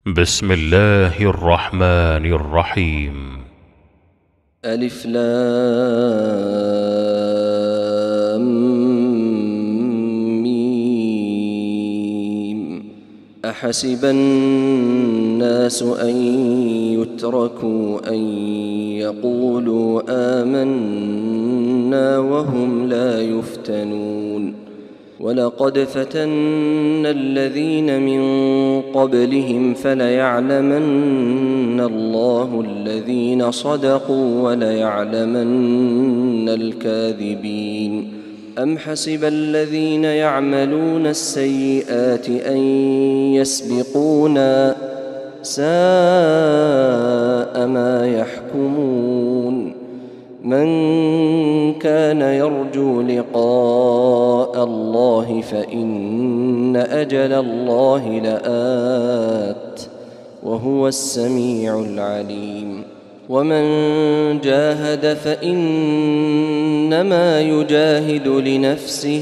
بسم الله الرحمن الرحيم. ألف لام ميم. أحسب الناس أن يتركوا أن يقولوا آمنا وهم لا يفتنون. ولقد فتنا الذين من قبلهم فليعلمن الله الذين صدقوا وليعلمن الكاذبين. أم حسب الذين يعملون السيئات أن يسبقونا ساء ما يحكمون. من كان يرجو لقاء الله فإن أجل الله لآت وهو السميع العليم. ومن جاهد فإنما يجاهد لنفسه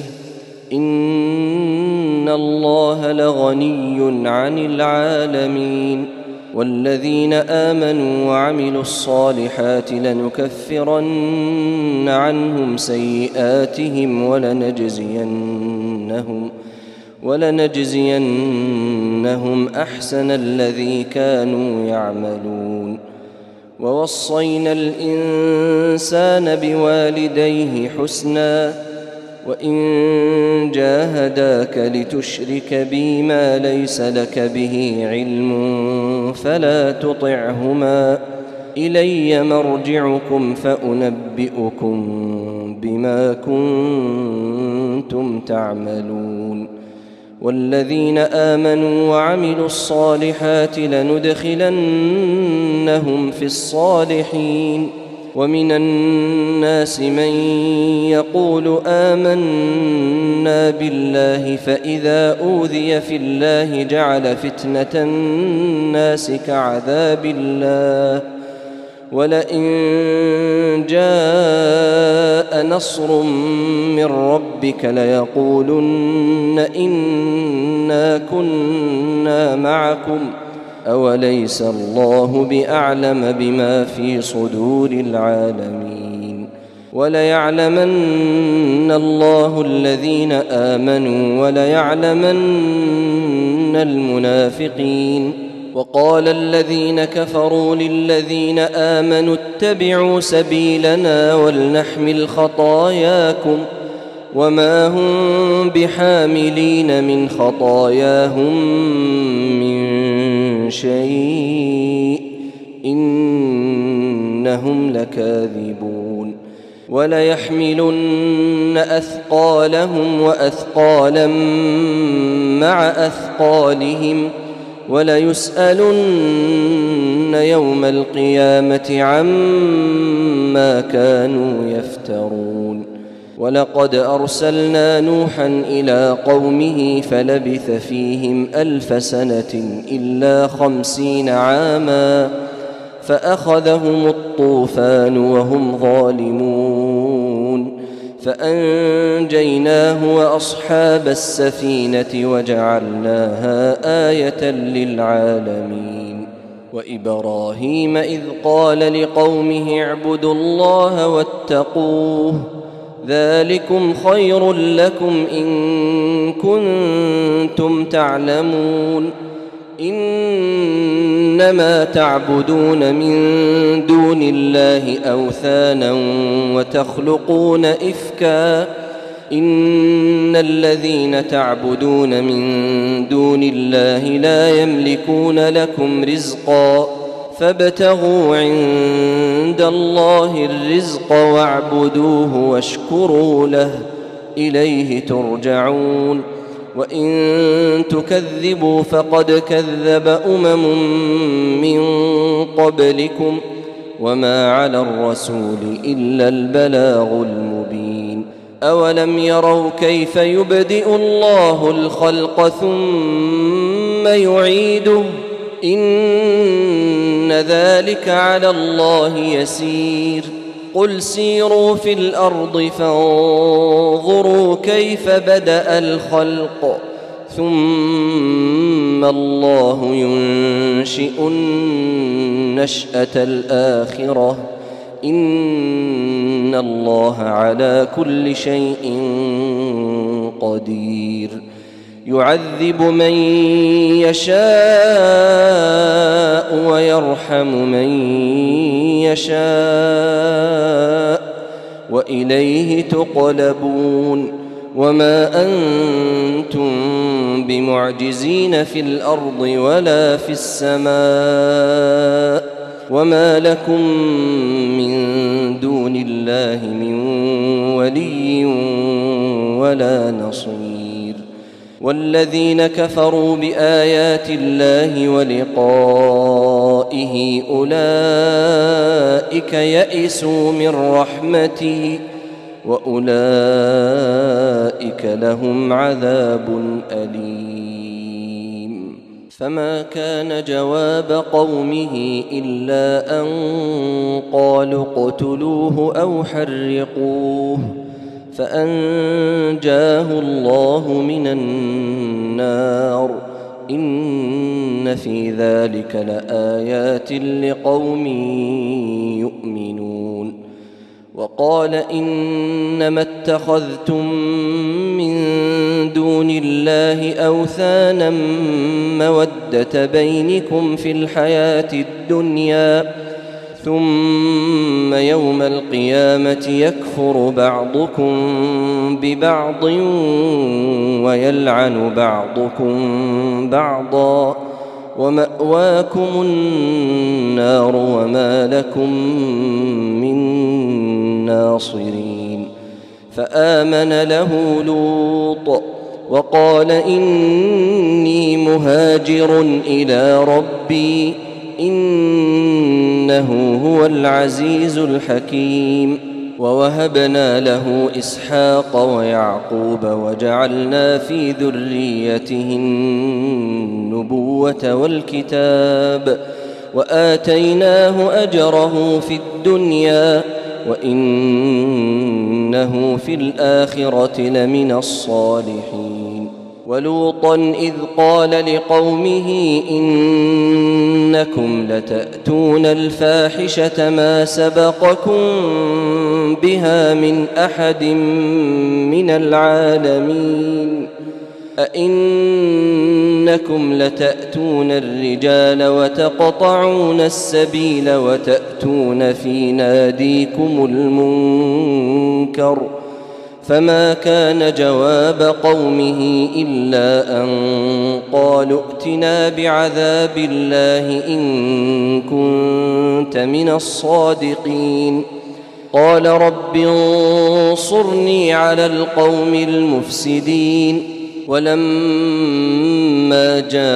إن الله لغني عن العالمين. والذين آمنوا وعملوا الصالحات لنكفرن عنهم سيئاتهم ولنجزينهم أحسن الذي كانوا يعملون. ووصينا الإنسان بوالديه حسنا وإن جاهداك لتشرك بي ما ليس لك به علم فلا تطعهما إلي مرجعكم فأنبئكم بما كنتم تعملون. والذين آمنوا وعملوا الصالحات لندخلنهم في الصالحين. ومن الناس من يقول آمنا بالله فإذا أوذي في الله جعل فتنة الناس كعذاب الله ولئن جاء نصر من ربك ليقولن إنا كنا معكم أوليس الله بأعلم بما في صدور العالمين. وليعلمن الله الذين آمنوا وليعلمن المنافقين. وقال الذين كفروا للذين آمنوا اتبعوا سبيلنا ولنحمل خطاياكم وما هم بحاملين من خطاياهم من شيء إنهم لكاذبون. وليحملن أثقالهم وأثقالا مع أثقالهم وليسألن يوم القيامة عما كانوا يفترون. ولقد أرسلنا نوحا إلى قومه فلبث فيهم 1000 سنة إلا 50 عاما فأخذهم الطوفان وهم ظالمون فأنجيناه وأصحاب السفينة وجعلناها آية للعالمين. وإبراهيم إذ قال لقومه اعبدوا الله واتقوه ذلكم خير لكم إن كنتم تعلمون. إنما تعبدون من دون الله أوثانا وتخلقون إفكا إن الذين تعبدون من دون الله لا يملكون لكم رزقا فابتغوا عند الله الرزق واعبدوه واشكروا له إليه ترجعون. وإن تكذبوا فقد كذب من قبلكم وما على الرسول إلا البلاغ المبين. أولم يروا كيف يبدئ الله الخلق ثم يعيده إن ذلك على الله يسير. قل سيروا في الأرض فانظروا كيف بدأ الخلق ثم الله ينشئ النشأة الآخرة إن الله على كل شيء قدير يعذب من يشاء ويرحم من يشاء وإليه تقلبون وما أنتم بمعجزين في الأرض ولا في السماء وما لكم من دون الله من ولي ولا نصير والذين كفروا بآيات الله ولقائه أولئك يئسوا من رحمته وأولئك لهم عذاب أليم فما كان جواب قومه إلا أن قالوا اقتلوه أو حرقوه فأنجاه الله من النار إن في ذلك لآيات لقوم يؤمنون وقال إنما اتخذتم من دون الله أوثانا مودة بينكم في الحياة الدنيا ثم يوم القيامة يكفر بعضكم ببعض ويلعن بعضكم بعضا ومأواكم النار وما لكم من ناصرين فآمن له لوط وقال إني مهاجر إلى ربي إنه هو العزيز الحكيم ووهبنا له إسحاق ويعقوب وجعلنا في ذريته النبوة والكتاب وآتيناه أجره في الدنيا وإنه في الآخرة لمن الصالحين ولوطا إذ قال لقومه إنكم لتأتون الفاحشة ما سبقكم بها من أحد من العالمين أئنكم لتأتون الرجال وتقطعون السبيل وتأتون في ناديكم المنكر فما كان جواب قومه إلا أن قالوا ائتنا بعذاب الله إن كنت من الصادقين قال رب انصرني على القوم المفسدين ولما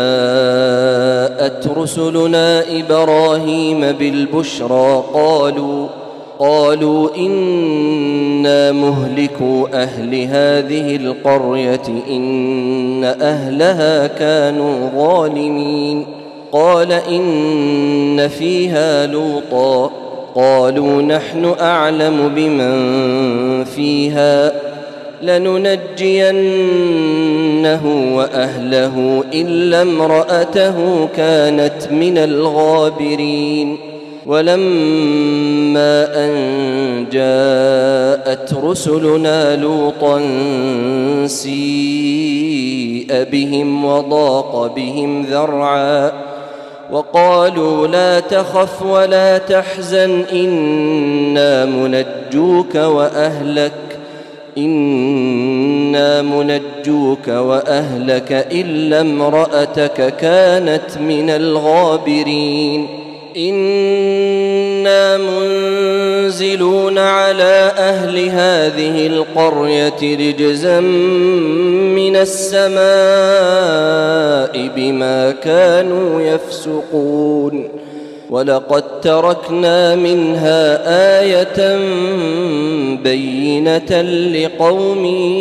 جاءت رسلنا إبراهيم بالبشرى قالوا إنا مهلكو أهل هذه القرية إن أهلها كانوا ظالمين قال إن فيها لوطا قالوا نحن أعلم بمن فيها لننجينه وأهله إلا امرأته كانت من الغابرين ولما أن جاءت رسلنا لوطا سيء بهم وضاق بهم ذرعا وقالوا لا تخف ولا تحزن إنا منجوك وأهلك إلا امرأتك كانت من الغابرين إنا منزلون على أهل هذه القرية رجزا من السماء بما كانوا يفسقون ولقد تركنا منها آية بينة لقوم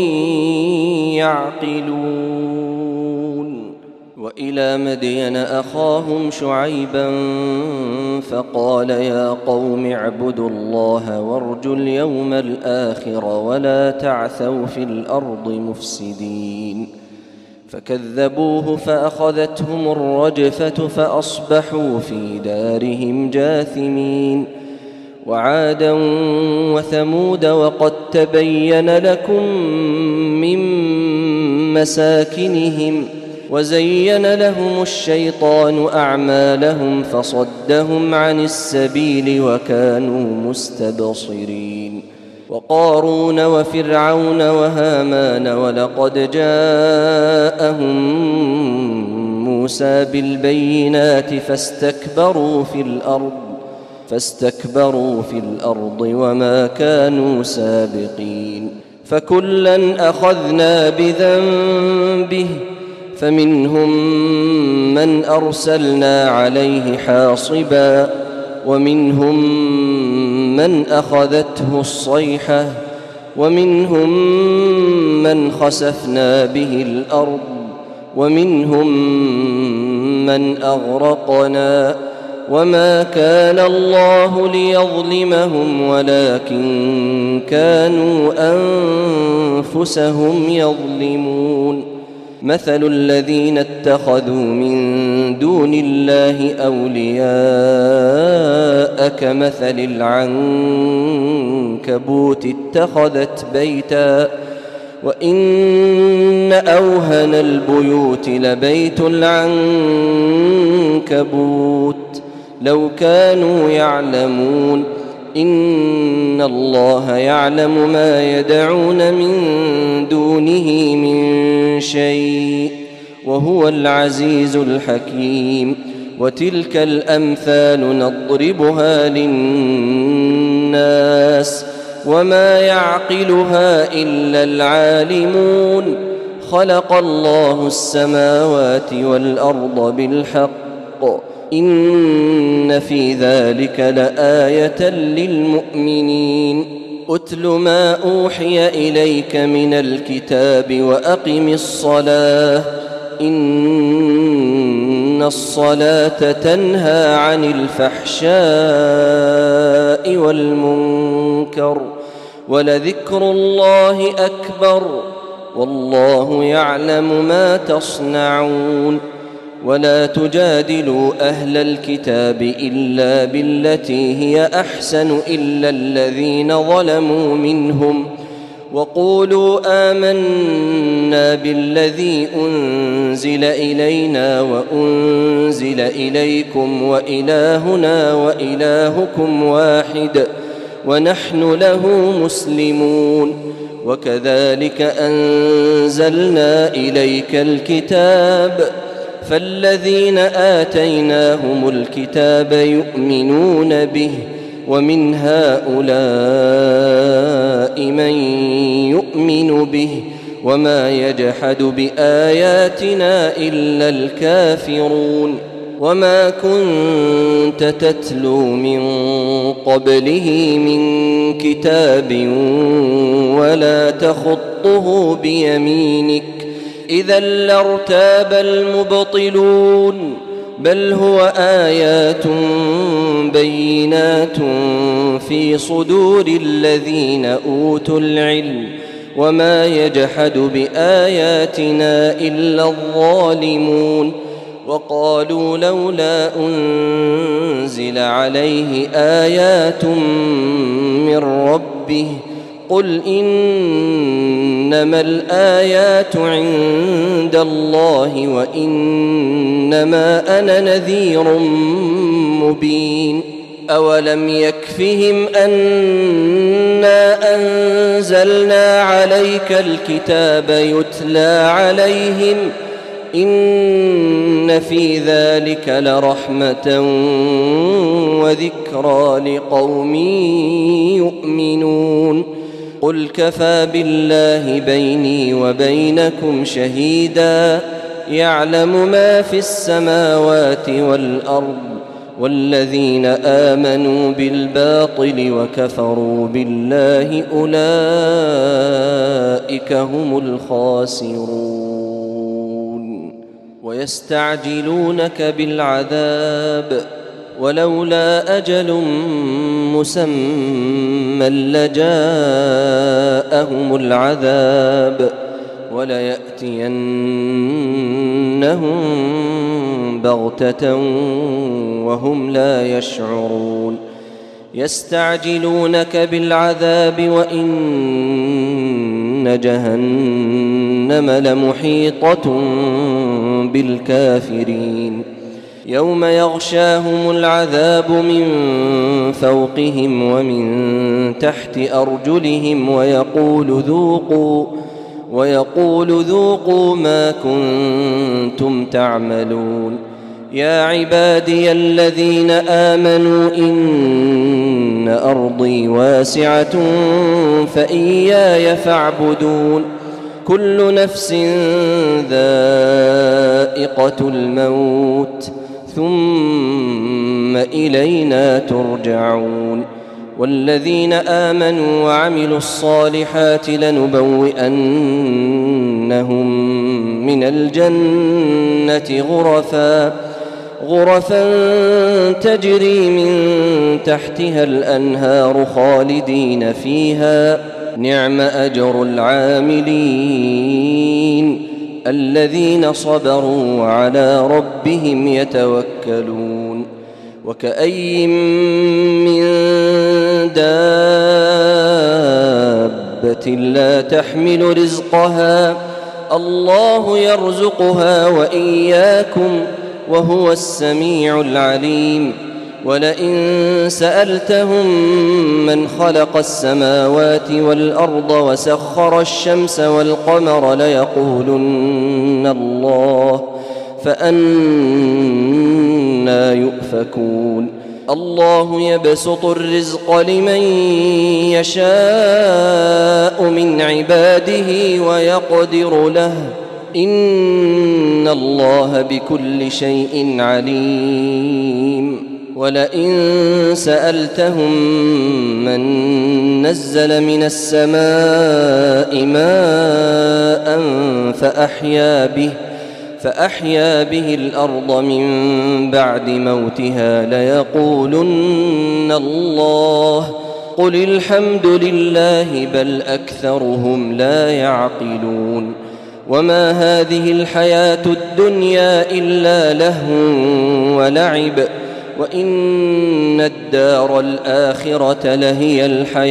يعقلون وإلى مدين أخاهم شعيبا فقال يا قوم اعبدوا الله وارجوا اليوم الآخر ولا تعثوا في الأرض مفسدين فكذبوه فأخذتهم الرجفة فأصبحوا في دارهم جاثمين. وعادا وثمود وقد تبين لكم من مساكنهم وزين لهم الشيطان أعمالهم فصدهم عن السبيل وكانوا مستبصرين. وقارون وفرعون وهامان ولقد جاءهم موسى بالبينات فاستكبروا في الأرض وما كانوا سابقين. فكلا أخذنا بذنبه فمنهم من أرسلنا عليه حاصبا ومنهم من أخذته الصيحة ومنهم من خسفنا به الأرض ومنهم من أغرقنا وما كان الله ليظلمهم ولكن كانوا أنفسهم يظلمون. مثل الذين اتخذوا من دون الله أولياء كمثل العنكبوت اتخذت بيتا وإن أوهن البيوت لبيت العنكبوت لو كانوا يعلمون. إن الله يعلم ما يدعون من دونه من شيء وهو العزيز الحكيم. وتلك الأمثال نضربها للناس وما يعقلها إلا العالمون. خلق الله السماوات والأرض بالحق إن في ذلك لآية للمؤمنين. أتل ما أوحي إليك من الكتاب وأقم الصلاة إن الصلاة تنهى عن الفحشاء والمنكر ولذكر الله أكبر والله يعلم ما تصنعون. ولا تجادلوا أهل الكتاب إلا بالتي هي أحسن إلا الذين ظلموا منهم وقولوا آمنا بالذي أنزل إلينا وأنزل إليكم وإلهنا وإلهكم واحد ونحن له مسلمون. وكذلك أنزلنا إليك الكتاب فالذين آتيناهم الكتاب يؤمنون به ومن هؤلاء من يؤمن به وما يجحد بآياتنا إلا الكافرون. وما كنت تتلو من قبله من كتاب ولا تخطه بيمينك إذا لارتاب المبطلون بل هو آيات بينات في صدور الذين أوتوا العلم وما يجحد بآياتنا إلا الظالمون. وقالوا لولا أنزل عليه آيات من ربه قل إنما الآيات عند الله وإنما أنا نذير مبين. أولم يكفهم أنا أنزلنا عليك الكتاب يتلى عليهم إن في ذلك لرحمة وذكرى لقوم يؤمنون. قل كفى بالله بيني وبينكم شهيدا يعلم ما في السماوات والأرض والذين آمنوا بالباطل وكفروا بالله أولئك هم الخاسرون. ويستعجلونك بالعذاب ولولا أجل مسمى لجاءهم العذاب وليأتينهم بغتة وهم لا يشعرون يستعجلونك بالعذاب وإن جهنم لمحيطة بالكافرين يوم يغشاهم العذاب من فوقهم ومن تحت أرجلهم ويقول ذوقوا ما كنتم تعملون يا عبادي الذين آمنوا إن أرضي واسعة فإياي فاعبدون كل نفس ذائقة الموت ثم إلينا ترجعون والذين آمنوا وعملوا الصالحات لنبوئنهم من الجنة غرفا تجري من تحتها الأنهار خالدين فيها نعم أجر العاملين الذين صبروا وعلى ربهم يتوكلون وكأي من دابة لا تحمل رزقها الله يرزقها وإياكم وهو السميع العليم ولئن سألتهم من خلق السماوات والأرض وسخر الشمس والقمر ليقولن الله فأنى يؤفكون الله يبسط الرزق لمن يشاء من عباده ويقدر له إن الله بكل شيء عليم ولئن سألتهم من نزل من السماء ماء فأحيا به الأرض من بعد موتها ليقولن الله قل الحمد لله بل أكثرهم لا يعقلون وما هذه الحياة الدنيا إلا لهو ولعب وإن الدار الآخرة لهي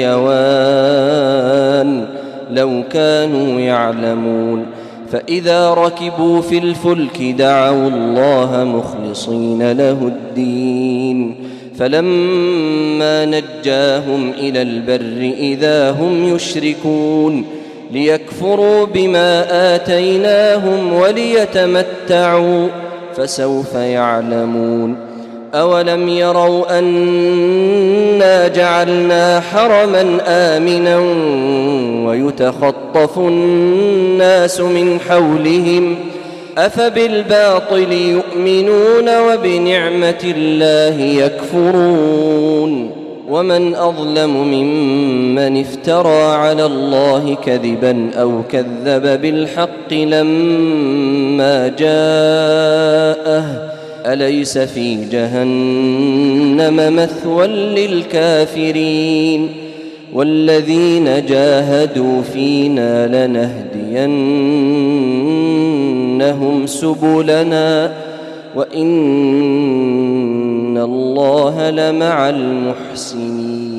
الحيوان لو كانوا يعلمون فإذا ركبوا في الفلك دعوا الله مخلصين له الدين فلما نجاهم إلى البر إذا هم يشركون ليكفروا بما آتيناهم وليتمتعوا فسوف يعلمون أولم يروا أنا جعلنا حرما آمنا ويتخطف الناس من حولهم أفبالباطل يؤمنون وبنعمة الله يكفرون ومن أظلم ممن افترى على الله كذبا أو كذب بالحق لما جاءه أليس في جهنم مثوى للكافرين والذين جاهدوا فينا لنهدينهم سبلنا وإن الله لمع المحسنين